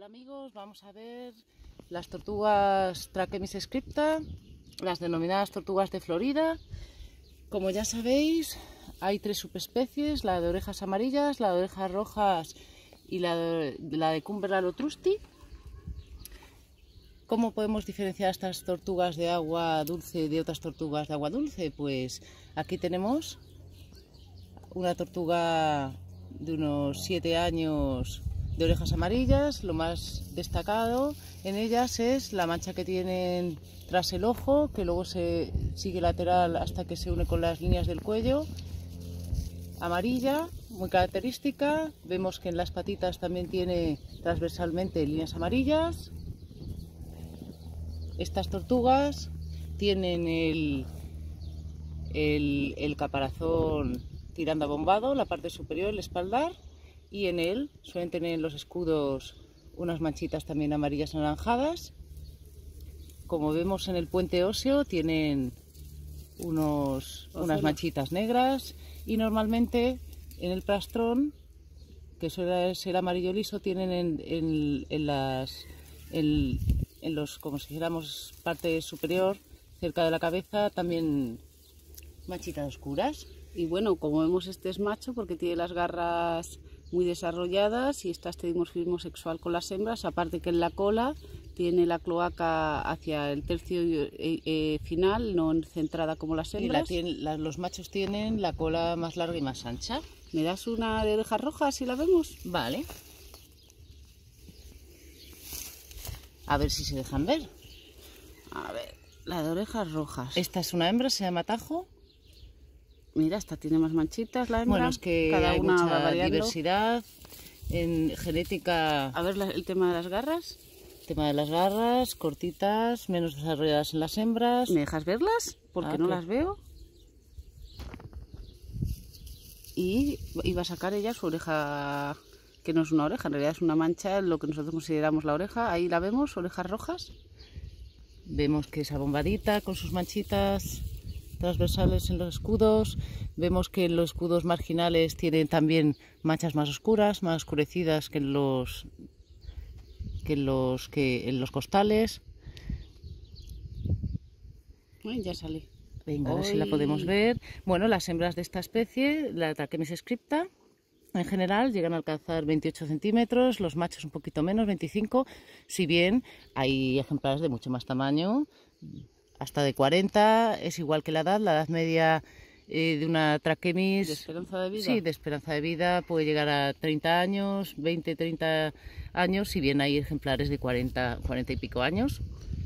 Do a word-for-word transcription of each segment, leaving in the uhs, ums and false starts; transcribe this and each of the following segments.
Hola amigos, vamos a ver las tortugas Trachemis scripta, las denominadas tortugas de Florida. Como ya sabéis, hay tres subespecies, la de orejas amarillas, la de orejas rojas y la de, la de Cumberland o Trusty. ¿Cómo podemos diferenciar estas tortugas de agua dulce de otras tortugas de agua dulce? Pues aquí tenemos una tortuga de unos siete años de orejas amarillas. Lo más destacado en ellas es la mancha que tienen tras el ojo, que luego se sigue lateral hasta que se une con las líneas del cuello, amarilla, muy característica. Vemos que en las patitas también tiene transversalmente líneas amarillas. Estas tortugas tienen el, el, el caparazón tirando a bombado, la parte superior, el espaldar, y en él suelen tener los escudos unas manchitas también amarillas anaranjadas. Como vemos en el puente óseo tienen unos, unas manchitas negras, y normalmente en el plastrón, que suele ser amarillo liso, tienen en, en, en las en, en los, como si dijéramos, parte superior, cerca de la cabeza, también manchitas oscuras. Y bueno, como vemos, este es macho porque tiene las garras muy desarrolladas y está este dimorfismo sexual con las hembras, aparte que en la cola tiene la cloaca hacia el tercio eh, eh, final, no centrada como las hembras. Y la tiene, la, los machos tienen la cola más larga y más ancha. ¿Me das una de orejas rojas si la vemos? Vale. A ver si se dejan ver. A ver, la de orejas rojas. Esta es una hembra, se llama Tajo. Mira, esta tiene más manchitas, la hembra. Bueno, es que cada hay una mucha va diversidad en genética. A ver la, el tema de las garras. El tema de las garras, cortitas, menos desarrolladas en las hembras. ¿Me dejas verlas? Porque Ah, no ¿qué? las veo. Y iba a sacar ella su oreja, que no es una oreja, en realidad es una mancha, lo que nosotros consideramos la oreja. Ahí la vemos, orejas rojas. Vemos que es abombadita con sus manchitas transversales en los escudos. Vemos que en los escudos marginales tienen también manchas más oscuras, más oscurecidas que en los que en los que en los costales. Ay, ya sale. Venga, a ver Hoy... si la podemos ver. Bueno, las hembras de esta especie, la Trachemis scripta, en general llegan a alcanzar veintiocho centímetros, los machos un poquito menos, veinticinco, si bien hay ejemplares de mucho más tamaño, hasta de cuarenta, es igual que la edad, la edad media eh, de una Trachemis... ¿De esperanza de vida? Sí, de esperanza de vida puede llegar a treinta años, veinte, treinta años, si bien hay ejemplares de cuarenta, cuarenta y pico años.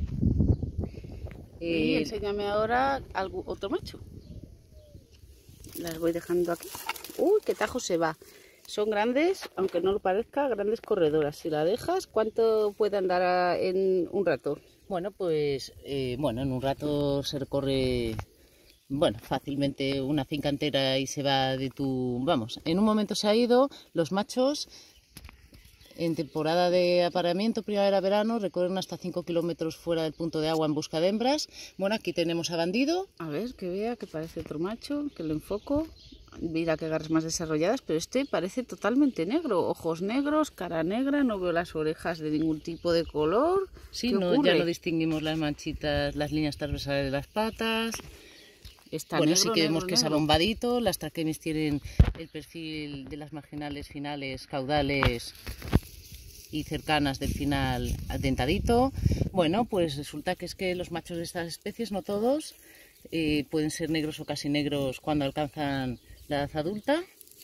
Y Eh, enséñame ahora algo, otro macho. Las voy dejando aquí. Uy, qué tajo se va. Son grandes, aunque no lo parezca, grandes corredoras. Si la dejas, ¿cuánto puede andar a, en un rato? Bueno, pues eh, bueno, en un rato se recorre, bueno, fácilmente una finca entera y se va de tu... Vamos, en un momento se ha ido. Los machos en temporada de apareamiento, primavera-verano, recorren hasta cinco kilómetros fuera del punto de agua en busca de hembras. Bueno, aquí tenemos a Bandido. A ver, que vea que parece otro macho, que lo enfoco. Mira qué garras más desarrolladas, pero este parece totalmente negro. Ojos negros, cara negra, no veo las orejas de ningún tipo de color. Sí, ¿Qué no, ocurre? ya no distinguimos las manchitas, las líneas transversales de las patas. Está Bueno, negro, sí que negro, vemos que es negro. abombadito. Las Trachemis tienen el perfil de las marginales finales, caudales y cercanas del final dentadito. Bueno, pues resulta que es que los machos de estas especies, no todos, eh, pueden ser negros o casi negros cuando alcanzan la edad adulta.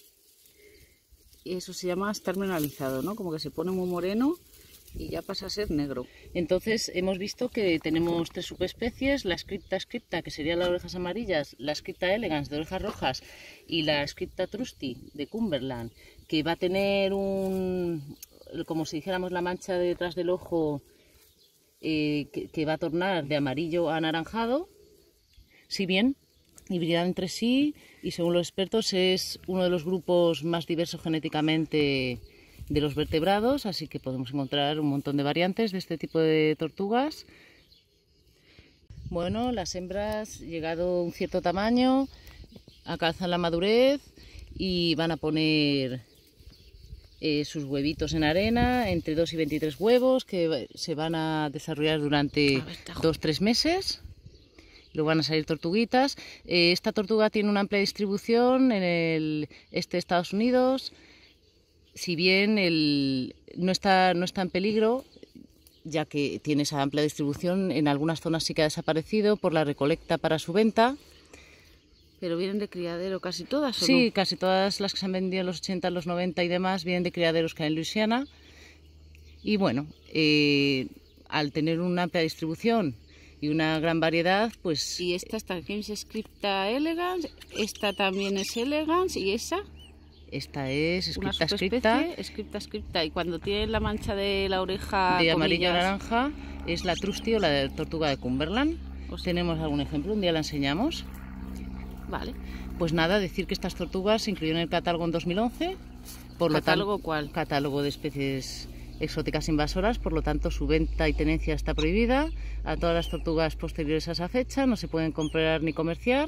Y eso se llama estar mineralizado, ¿no? Como que se pone muy moreno y ya pasa a ser negro. Entonces hemos visto que tenemos tres subespecies: la scripta scripta, que sería las orejas amarillas, la scripta elegans de orejas rojas y la scripta trusty de Cumberland, que va a tener un, como si dijéramos, la mancha detrás del ojo eh, que, que va a tornar de amarillo a anaranjado. Si bien hibridan entre sí, y según los expertos es uno de los grupos más diversos genéticamente de los vertebrados, así que podemos encontrar un montón de variantes de este tipo de tortugas. Bueno, las hembras, llegado a un cierto tamaño, alcanzan la madurez y van a poner eh, sus huevitos en arena, entre dos y veintitrés huevos que se van a desarrollar durante dos tres meses. Luego van a salir tortuguitas. Eh, esta tortuga tiene una amplia distribución en el este de Estados Unidos. Si bien el, no, está, no está en peligro, ya que tiene esa amplia distribución, en algunas zonas sí que ha desaparecido por la recolecta para su venta. ¿Pero vienen de criadero casi todas o Sí, no? casi todas las que se han vendido en los ochenta, los noventa y demás vienen de criaderos que hay en Luisiana. Y bueno, eh, al tener una amplia distribución y una gran variedad, pues... Y esta está Tachemis scripta elegans, esta también es elegans, ¿y esa? Esta es Una scripta subespecie, scripta. scripta scripta. Y cuando tiene la mancha de la oreja, De amarillo a comillas, naranja, es la trusty o la de tortuga de Cumberland. Hostia. Tenemos algún ejemplo, un día la enseñamos. Vale. Pues nada, decir que estas tortugas se incluyeron en el catálogo en dos mil once. Por lo ¿Catálogo tanto, cuál? Catálogo de especies exóticas invasoras, por lo tanto su venta y tenencia está prohibida. A todas las tortugas posteriores a esa fecha no se pueden comprar ni comerciar.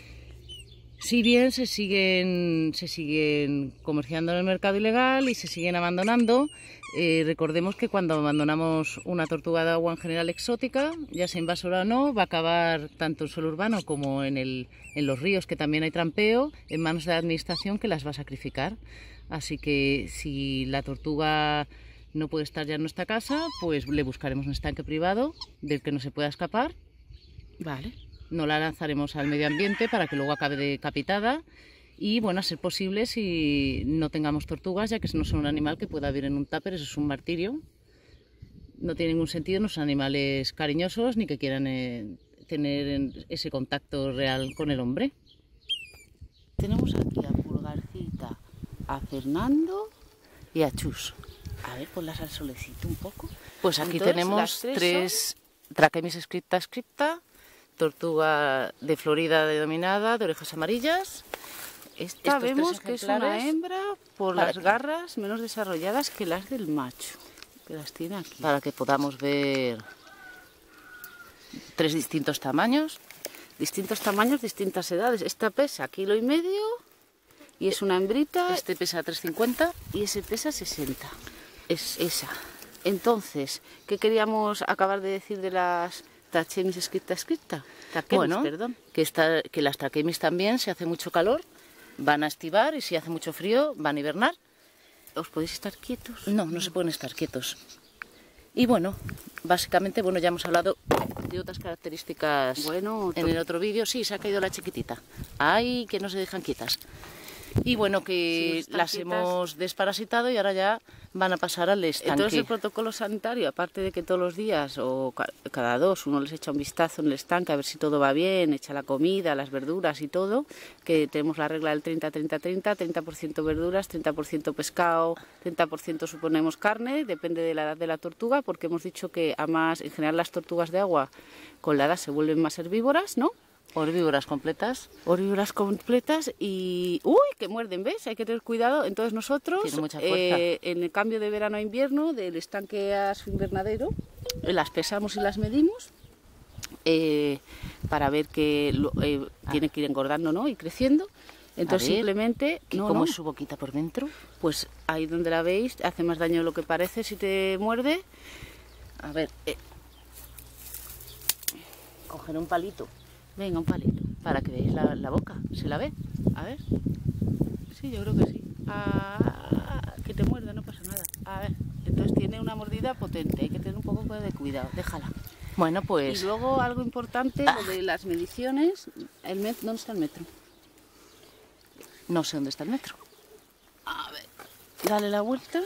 Si bien se siguen, se siguen comerciando en el mercado ilegal y se siguen abandonando, eh, recordemos que cuando abandonamos una tortuga de agua en general exótica, ya sea invasora o no, va a acabar tanto en suelo urbano como en, el, en los ríos, que también hay trampeo, en manos de la administración que las va a sacrificar. Así que si la tortuga no puede estar ya en nuestra casa, pues le buscaremos un estanque privado del que no se pueda escapar. Vale. No la lanzaremos al medio ambiente para que luego acabe decapitada y, bueno, a ser posible si no tengamos tortugas, ya que no son un animal que pueda vivir en un tupper, eso es un martirio. No tiene ningún sentido, no son animales cariñosos ni que quieran eh, tener ese contacto real con el hombre. Tenemos aquí a Pulgarcita, a Fernando y a Chus. A ver, ponlas al solecito un poco. Pues aquí Entonces, tenemos las tres tres Tachemis scripta scripta, tortuga de Florida denominada, de orejas amarillas. Esta Estos vemos tres que es una ejemplares, hembra por para las que- garras menos desarrolladas que las del macho, que las tiene aquí. para que podamos ver tres distintos tamaños. Distintos tamaños, distintas edades. Esta pesa kilo y medio y es una hembrita Este pesa tres cincuenta. y ese pesa sesenta. Es esa. Entonces, ¿qué queríamos acabar de decir de las Tachemis scripta scripta? Tachemis, Bueno, perdón. que, esta, que las Tachemis también, si hace mucho calor, van a estivar y si hace mucho frío, van a hibernar. ¿Os podéis estar quietos? No, no se pueden estar quietos. Y bueno, básicamente, bueno, ya hemos hablado de otras características Bueno, en el otro vídeo. Sí, se ha caído la chiquitita. Ay, que no se dejan quietas. Y bueno, que Sí, están las quietas. hemos desparasitado y ahora ya van a pasar al estanque. Entonces el protocolo sanitario, aparte de que todos los días o ca- cada dos uno les echa un vistazo en el estanque a ver si todo va bien, echa la comida, las verduras y todo, que tenemos la regla del treinta treinta treinta, treinta por ciento verduras, treinta por ciento pescado, treinta por ciento suponemos carne, depende de la edad de la tortuga, porque hemos dicho que además en general las tortugas de agua con la edad se vuelven más herbívoras, ¿no? Herbívoras completas. Herbívoras completas y... ¡Uy! Que muerden, ¿ves? Hay que tener cuidado. Entonces nosotros, Tiene mucha fuerza. eh, en el cambio de verano a invierno, del estanque a su invernadero, eh, las pesamos y las medimos eh, para ver que lo- eh, tiene que ir engordando, ¿no? Y creciendo. Entonces ver, simplemente... ¿Y no, cómo no, es su boquita por dentro? pues ahí donde la veis hace más daño de lo que parece si te muerde. A ver, eh, coger un palito Venga, un palito. para que veáis la, la boca. ¿Se la ve? A ver. Sí, yo creo que sí. Ah, que te muerda, no pasa nada. A ver, entonces tiene una mordida potente, hay que tener un poco de cuidado. Déjala. Bueno, Y pues luego algo importante, lo de las mediciones. El met- ¿Dónde está el metro? no sé dónde está el metro. A ver, dale la vuelta.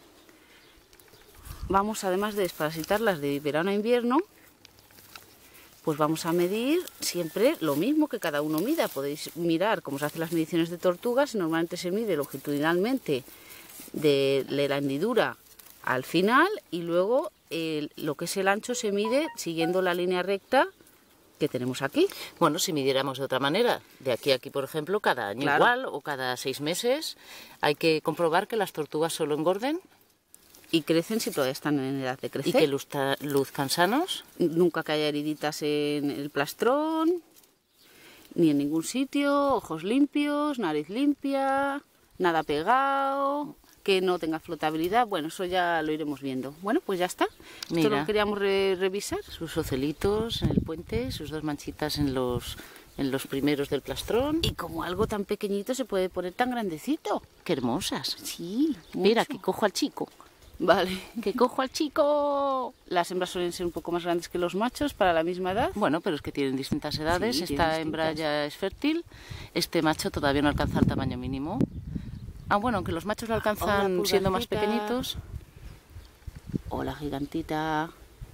Vamos, además de desparasitarlas de verano a invierno, pues vamos a medir siempre lo mismo que cada uno mida. Podéis mirar cómo se hacen las mediciones de tortugas. Normalmente se mide longitudinalmente de, de la hendidura al final y luego el- lo que es el ancho se mide siguiendo la línea recta que tenemos aquí. Bueno, si midiéramos de otra manera, de aquí a aquí, por ejemplo, cada año Claro. igual o cada seis meses, hay que comprobar que las tortugas solo engorden Y crecen si todavía están en edad de crecer. y que luzta- luzcan sanos. Nunca que haya heriditas en el plastrón, ni en ningún sitio, ojos limpios, nariz limpia, nada pegado. que no tenga flotabilidad. Bueno, eso ya lo iremos viendo. Bueno, pues ya está. Mira. Esto lo queríamos re revisar. Sus ocelitos en el puente, sus dos manchitas en los, en los primeros del plastrón. Y como algo tan pequeñito se puede poner tan grandecito. ¡Qué hermosas! Sí, Mira, mucho. que cojo al chico. Vale. ¡Que cojo al chico! Las hembras suelen ser un poco más grandes que los machos para la misma edad. Bueno, pero es que tienen distintas edades. Sí, Esta tienen hembra distintas. ya es fértil. Este macho todavía no alcanza el tamaño mínimo. Ah, bueno, aunque los machos lo alcanzan Hola, siendo más pulgarcita. pequeñitos. Hola, gigantita.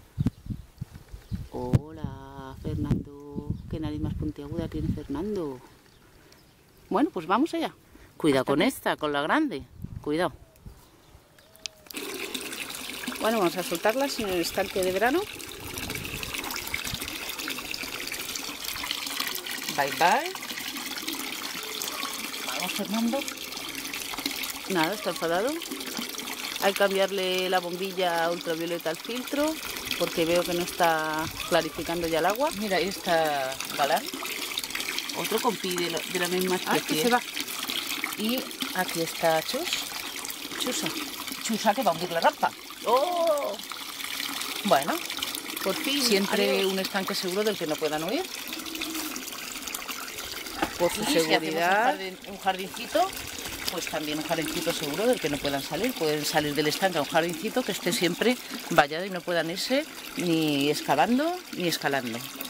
Hola, Fernando. Qué nariz más puntiaguda tiene Fernando. Bueno, pues vamos allá. Cuidado Hasta con aquí. esta, con la grande. Cuidado. Bueno, vamos a soltarlas en el estanque de verano. Bye bye. Vamos, Fernando. Nada, está enfadado. Hay que cambiarle la bombilla ultravioleta al filtro porque veo que no está clarificando ya el agua. Mira, ahí está Galán. Otro compi de, lo- de la misma Ah, especie. que se va. Y aquí está Chus. Chusa. Chusa que va a hundir la rampa. ¡Oh! Bueno, Por fin. siempre adiós. un estanque seguro del que no puedan huir. Por su Y si hacemos un, seguridad. jardín- un jardincito, pues también un jardincito seguro del que no puedan salir. Pueden salir del estanque a un jardincito que esté siempre vallado y no puedan irse ni excavando ni escalando.